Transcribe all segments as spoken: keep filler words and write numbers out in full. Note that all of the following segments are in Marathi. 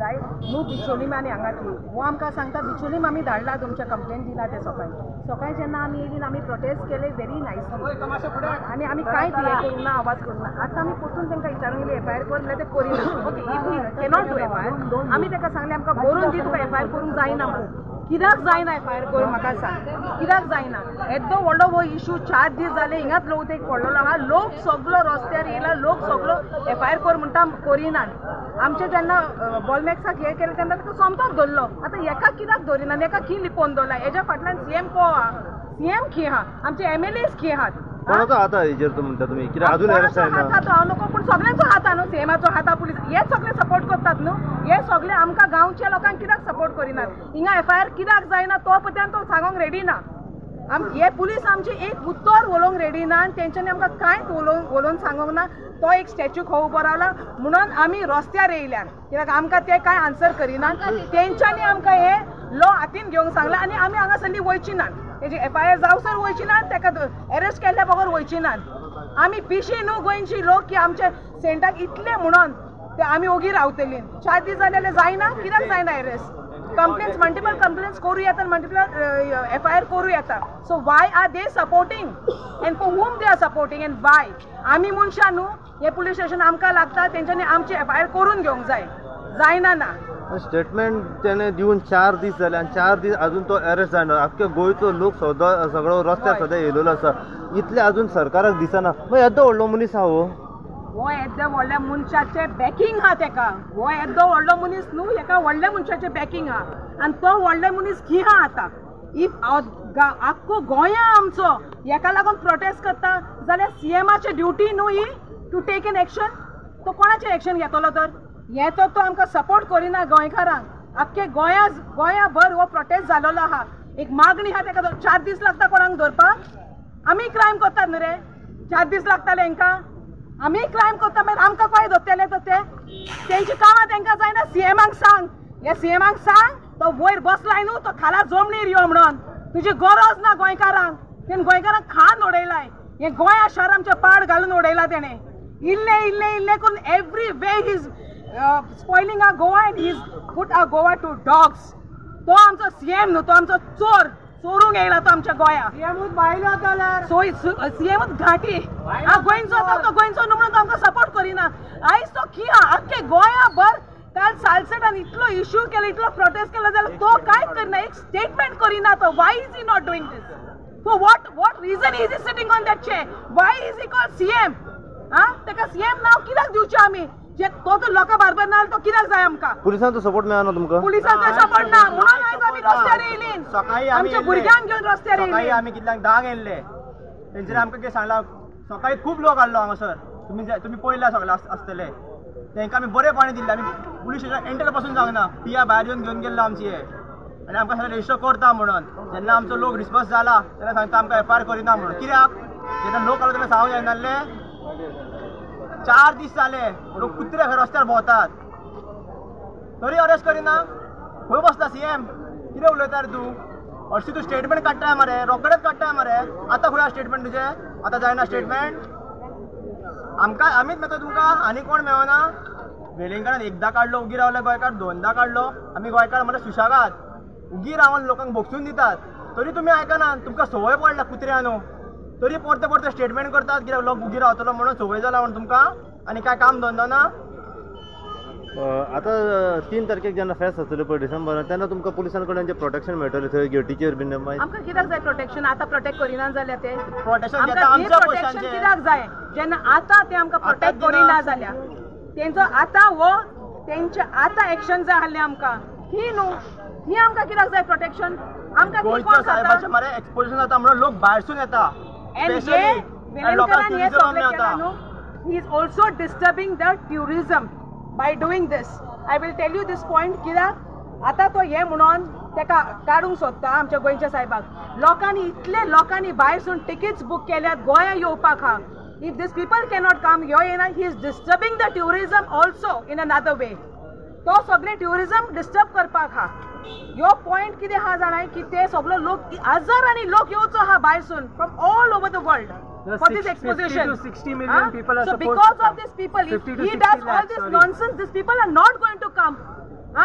जाय न्हू बिचोलीम आनी हांगातली वो आमकां सांगता बिचोलीम आमी धाडला तुमच्या कंप्लेन दिला ते सकाळी सकाळी जेन्ना आमी येयली आमी प्रोटेस्ट केले व्हेरी नायसली आनी आमी कांयच हे करूंक ना आवाज करूंक ना आतां आमी परतून तांकां विचारूंक गेली एफ आय आर कर म्हणल्यार ते करिना okay if we cannot do F I R आमी ताका सांगलें आमकां बरोवन दी तुका एफ आय आर करूंक जायना म्हणून कित्याक जायना एफ आय आर करूंक म्हाका सांग कित्याक जायना येदो व्हडलो हो इशू चार दीस जाले हिंगाच लोक एक पडलेलो आहा लोक सगळो रस्त्यार येयला लोक सगळो एफ आय आर कर म्हणटा करिनात आमचे जेन्ना बॉलमॅक्साक हे केलें तेन्ना ताका सोमतोच धरलो आतां हेका कित्याक धरिना हेका खी लिपोवन दवरला हेज्या फाटल्यान सीएम को आहा सीएम खी आहा आमचे एम एल एस खी आहात कोणाचो हात आहा हेजेर म्हणटा तुमी कित्याक अजून अरेस्ट जायना हात हांव नको पूण सगळ्यांचो हात आहा न्हू सीएमाचो हात आहा पुलीस हे सगळे सपोर्ट करतात न्हू हे सगळे आमकां गांवच्या लोकांक कित्याक सपोर्ट करिनात हिंगा एफ आय आर कित्याक जायना तो पत्यान तो सांगोंक रेडी ना आम हे पुलीस आमचे एक उत्तर उलोवंक रेडी ना आनी तेंच्यांनी आमकां कांयच उलोवन उलोवन सांगोंक ना तो एक स्टॅच्यू खंय उबो रावला म्हणून आमी रस्त्यार येयल्यात कित्याक आमकां ते कांय आन्सर करिनात तेंच्यांनी आमकां हे लॉ हातीन घेवंक सांगला आनी आमी हांगासरली वयची नात तेजी एफ आय आर जावसर वयची नात ताका अरेस्ट केल्ल्या बगर वयची नात आमी पिशी न्हू गोंयची लोक की आमचे सेंटाक इतले म्हणून ते आमी ओगी रावतली चार दीस जाले जाल्यार जायना कित्याक जायना अरेस्ट कंप्लेन्स मल्टिपल कंप्लेन्स करूं येता मल्टिपल एफ आय आर करूं येता so why are they supporting and for whom they are supporting and why आमी मनशां न्हू हे पुलीस स्टेशन आमकां लागता तेंच्यांनी आमची एफ आय आर करून घेवंक जाय जायना ना स्टेटमेंट त्याने दिवन चार दीस जाले आनी चार दीस अजून तो अरेस्ट जायना आख्ख्या गोंयचो लोक सदां सगळो रस्त्यार सदां येयलेलो आसा इतले अजून सरकाराक दिसना मग येदो व्हडलो मनीस आहा हो हो येद्या व्हडल्या मनशाचे बॅकींग आहा तेका हो येद्दो व्हडलो मनीस न्हू हेका व्हडल्या मनशाचे बॅकींग आहा आनी तो व्हडले मनीस खी आहा आतां इफ आख्खो गोंया आमचो हेका लागून प्रोटेस्ट करता जाल्यार सीएमाची ड्युटी न्हू he to take an action तो कोणाचेर एक्शन घेतलो तर हे तो तो आमकां सपोर्ट करिना गोंयकारांक आख्खे गोंया गोंया भर हो प्रोटेस्ट जालोलो आहा एक मागणी आहा तेका चार दीस लागता कोणाक धरपाक आमी क्रायम करतात न्हू रे चार दीस लागताले हांकां आमी क्रायम करता मागीर आमकां कळय धरतले तर ते तेंची कामां तांकां जायना सीएमाक सांग हे सीएमाक सांग तो वयर बसलाय न्हू तो खाला जमनीर यो म्हणून तुजी गरज ना गोंयकारांक तेणे गोंयकारांक खान उडयलाय हे गोंया शहर आमचे पाड घालून उडयला तेणे इल्ले इल्ले इल्ले करून every way is spoiling a Goa and he is put a Goa to dogs तो आमचो सीएम न्हू तो आमचो चोर चोरूंक येयला तो आमच्या गोंया सीएमूच भायलो जाल्यार सो सीएमूच घाटी हा गोंयचो तो गोंयचो न्हू म्हणून तो आमकां सपोर्ट करिना आयज तो खी आहा आख्खे गोंया भर काल सालसेटान इतलो इश्यू केलो इतलो प्रोटेस्ट केलो जाल्यार तो कांयच करिना एक स्टेटमेंट करिना तो why is he not doing this so what what reason is he sitting on that chair why is he called CM हा ताका सीएम नांव कित्याक दिवचें आमी जे तो तर लोकां बारबर ना तो कित्याक जाय आमकां पुलिसांचो सपोर्ट मेळना तुमकां पुलिसांचो सपोर्ट ना म्हणून आयज आमी रस्त्यार येयली सकाळी आमच्या भुरग्यांक घेवन रस्त्यार येयली सकाळी आमी कितल्यांक धांक येयल्ले तेंच्यांनी आमकां कितें सांगलां सकाळी खूब लोक आसलो हांगासर तुमी तुमी पळयला सगळे आसतले तांकां आमी बरें पाणी दिल्लें आमी पुलीस स्टेशन एंटर पासून जावना पिया भायर येवन घेवन गेल्लो आमची हे आनी आमकां सगळें रेजिस्टर करता म्हणून जेन्ना आमचो लोक रिस्पॉन्स जाला तेन्ना सांगता आमकां एफ आय आर करिना म्हणून कित्याक जेन्ना लोक आलो तेन्ना सांगूंक जायनासलें चार दीस जाले लोक कुत्रे घर रस्त्यार भोंवतात तरी अरेस्ट करिना खंय बसला सीएम कितें उलयता रे तूं हरशी तूं स्टेटमेंट काडटाय मरे रोखडेच काडटाय मरे आतां खंय स्टेटमेंट तुजें आतां जायना स्टेटमेंट आमकां आमीच मेळटा तुमकां आनी कोण मेळना वेलिंगकारान एकदां काडलो उगी रावले गोंयकार दोनदां काडलो आमी गोंयकार मरे सुशागाद उगी रावन लोकांक भोगसून दितात तरी तुमी आयकना तुमकां संवय पडला कुत्र्या न्हू तरी परते परते स्टेटमेंट करतात कित्याक लोक उगी रावतलो म्हणून संवय जाला म्हणून तुमकां आनी काय काम धंदो ना आतां तीन तारखेक जेन्ना फेस्त जातलो पळय डिसेंबरान तेन्ना तुमकां पुलिसां कडल्यान जे प्रोटेक्शन मेळटलें थंय गेटीचेर बीन आमकां कित्याक जाय प्रोटेक्शन आतां प्रोटेक्ट करिना जाल्यार ते प्रोटेक्शन प्रोटेक्शन कित्याक जाय जेन्ना आतां ते आमकां प्रोटेक्ट करिना जाल्यार तेंचो आतां हो तेंचे आतां एक्शन जाय आहलें आमकां ही न्हू ही आमकां कित्याक जाय प्रोटेक्शन आमकां गोंयच्या साहेबाचें मरे एक्सपोजिशन जाता म्हणून लोक भायरसून येता And he, Velenkaran, yes, he is also disturbing the tourism by doing this. I will tell you this point, कित्याक आता तो हे म्हणून तेका काडूंक सोदता आमच्या गोंयच्या साहेबाक लोकांनी इतले लोकांनी भायरसून टिकेट्स बूक केल्यात गोंया येवपाक हा if this people cannot come ह्यो येना he is disturbing the tourism also in another way तो सगळे ट्युरिझम डिस्टर्ब करपाक हा ह्यो पॉइंट कितें हा जाणाय की ते सगळो लोक हजारांनी लोक येवचो हा भायरसून from all over the world for this exposition. fifty to sixty million huh? people are so supposed because to of these people if he does all this nonsense these people are not going to come huh?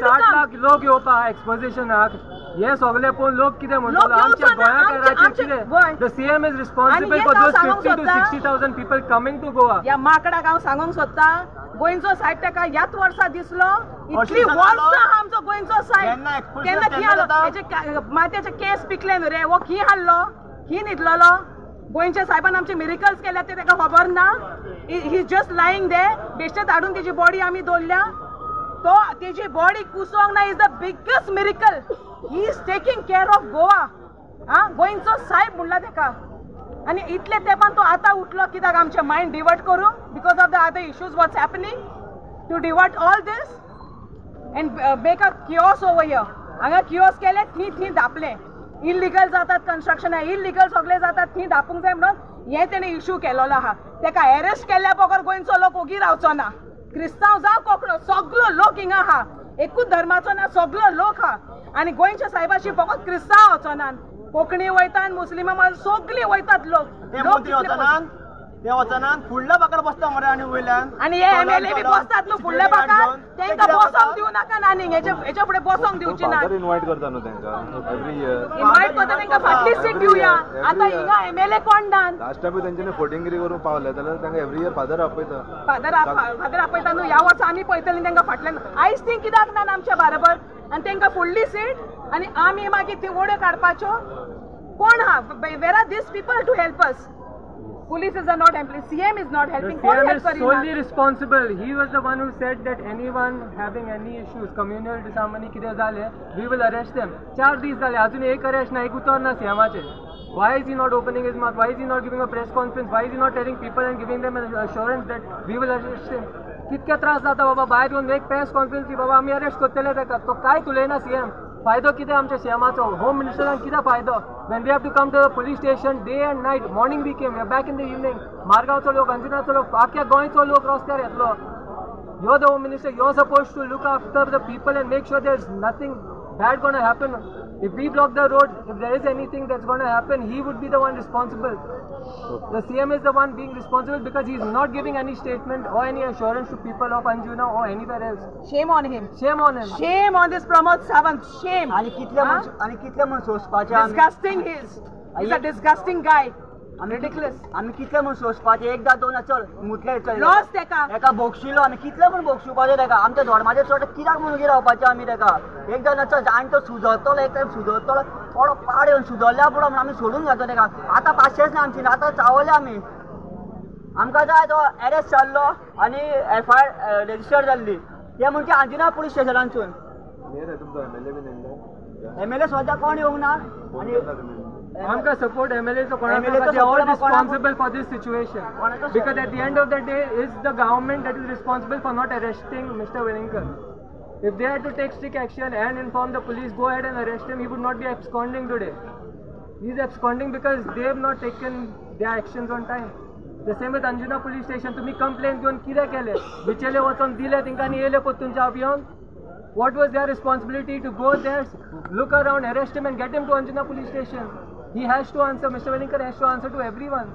साठ लाख लोक येवपा एक्सपोजिशनाक हे सगळे पळोवन लोक कितें म्हणटलो आमच्या गोंयाकाराचेर कितें the CM is responsible for those fifty two sixty thousand people coming to Goa ह्या माकडाक हांव सांगूंक सोदता गोंयचो सायब ताका ह्याच वर्सा दिसलो इतली वर्सां आमचो गोंयचो सायब तेन्ना खी हाडलो हेचे माथ्याचे केस पिकले न्हू रे हो खी हाडलो खी न्हिदलो गोंयच्या सायबान आमचे मिरिकल्स केल्या ते ताका खबर ना ही जस्ट लायिंग दे बेश्टेच हाडून तेजी बॉडी आमी दवरल्या तो तेजी बॉडी कुसोंक ना is the biggest miracle he is taking care of Goa हा गोंयचो सायब म्हणला ताका आणि इतले तेंपान तो आतां उठलो कित्याक आमचे मायंड डिवर्ट करूं because of the other issues what's happening to divert all this and make a chaos over here हांगा किओस केले थी थी धापले इल्लिगल जातात कन्स्ट्रक्शन इल्लिगल सगळे जातात थी धापूंक जाय म्हणून हे तेणे इश्यू केलेलो आहा ताका अरेस्ट केल्या बगर गोंयचो लोक ओगी रावचो ना क्रिस्तांव जावं कोंकणो सगळो लोक हिंगा आहा एकूच धर्माचो ना सगळो लोक आहा आनी गोंयच्या सायबाशी फकत क्रिस्तांव वचना कोंकणी वयतात मुस्लिमां सगळीं वयतात लोक ते वचनान फुडल्या बाकार बसता मरे आनी वयल्यान आनी हे एमएलए बी बसतात न्हू फुडल्या बाकार तेंका बसोंक दिवं नाका आनी हेच्या हेच्या फुडें बसोंक दिवची ना इनवायट करता न्हू तेंका एवरी इयर इनवायट करता तेंका फाटली सीट दिवया आतां हिंगा एमएलए कोण दान लास्ट टायम तेंच्यानी फोटिंगगिरी करून पावले जाल्यार तेंका एवरी इयर फादर आपयता फादर फादर आपयता न्हू ह्या वर्सा आमी पळयतलीं तेंका फाटल्यान आयज तीं कित्याक ना आमच्या बरोबर आनी तेंका फुडली सीट आनी आमी मागीर ती वड्यो काडपाच्यो कोण आहा where are these people to help us Police is not helping. C M is not helping. The C M is solely responsible. He was the one who said that anyone having any issues, communal disharmony कितें जाले, we will arrest them. चार दीस जाले, अजून एक arrest ना, एक उतर ना C M चे. Why is he not opening his mouth? Why is he not giving a press conference? Why is he not telling people and giving them an assurance that we will arrest him? कितके त्रास जाता बाबा भायर येवन एक प्रेस कॉन्फरन्स दी बाबा आमी अरेस्ट करतले ताका तो काय उलयना सीएम फायदो कितें आमच्या सीएमाचो होम मिनिस्टरान कितें फायदो when we have to come to the police station day and night morning we came back in the evening मारगांवचो लोक अंजुनाचो लोक आख्या गोंयचो लोक रस्त्यार येतलो यो the home minister you are suppose to look after the people and make sure there is nothing bad going to happen. If we block the road, if there is anything that's going to happen, he would be the one responsible. The C M is the one being responsible because he is not giving any statement or any assurance to people of Anjuna or anywhere else. Shame on him. Shame on him. Shame on this Pramod Sawant. Shame. आणि कितले मन आणि कितले मन सोसपाचे Disgusting he is. He's a disgusting guy. Ridiculous. आम्ही कितले म्हण सोसपाचे एकदा दोन चल मुतले चल लॉस तेका एका बोक्षिलो आम्ही कितले म्हण बोक्षुपाचे तेका आमच्या धर्माचे चोट कित्याक म्हणून उगी रावपाचे आमी तेका एकदा न चल आनी तो सुधरतलो एक टायम सुधरतलो थोडो पाड येवन सुधरल्या पुरो म्हणून आमी सोडून घालतो तेका आतां पांचशेच ना आमची आतां चावले आमी आमकां जाय तो अरेस्ट जाल्लो आनी एफ आय आर रेजिस्टर जाल्ली ते म्हणजे अंजुना पुलीस स्टेशनांसून एम एल ए सद्या कोण येवंक ना आनी Amka support M L A so they are all responsible for this situation because at the end of the day is the government that is responsible for not arresting Mister Velinkar. If they had to take strict action and inform the police, go ahead and arrest him, he would not be absconding today. He is absconding because they have not taken their actions on time. The same with Anjuna police station. तुम्ही complaint घेऊन किती केले बिचेले वचून दिले तिंकांनी येले पोतूंच्या अभियान. What was their responsibility to go there, look around, arrest him and get him to Anjuna police station? He has to answer, Mister Velinkar has to answer to everyone.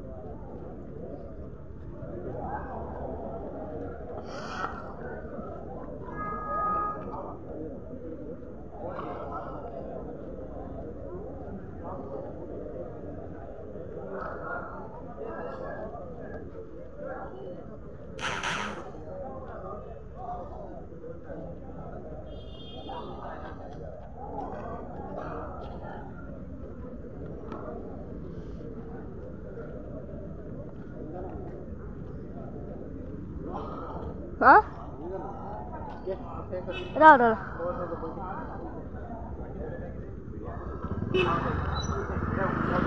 Hah? Dah, dah. dah.